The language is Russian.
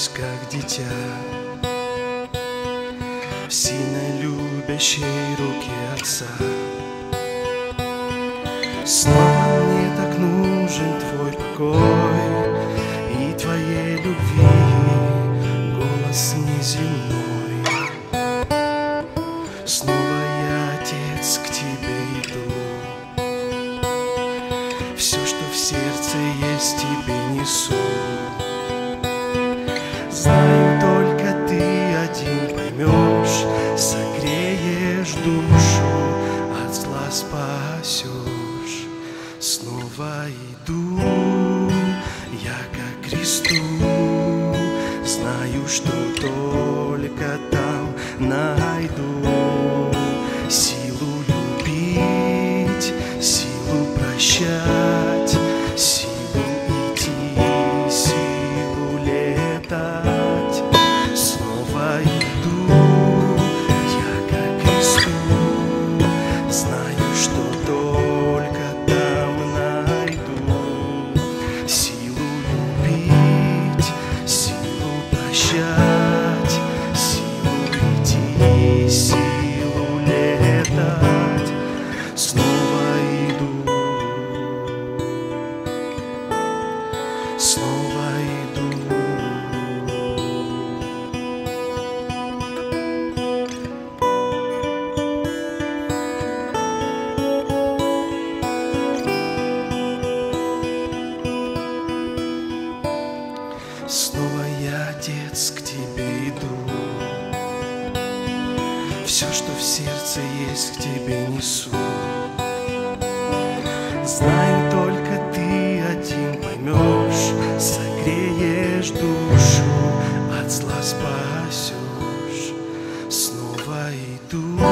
возвращаюсь, как дитя, в сильно любящей руке Отца. Снова мне так нужен Твой покой и Твоей любви голос неземной. Снова я, Отец, к Тебе иду. Все, что в сердце есть, Тебе несу. Знаю, только Ты один поймешь, согреешь душу, от зла спасешь. Снова иду я ко кресту, знаю, что только там найду силу любить, силу прощать, силу идти, силу летать. Снова иду я ко кресту, знаю, что только там найду силу любить, силу прощать, силу идти, силу летать. Снова иду, снова иду. Снова я, Отец, к Тебе иду. Все, что в сердце есть, к Тебе несу. Знаю, только Ты один поймешь, согреешь душу, от зла спасешь. Снова иду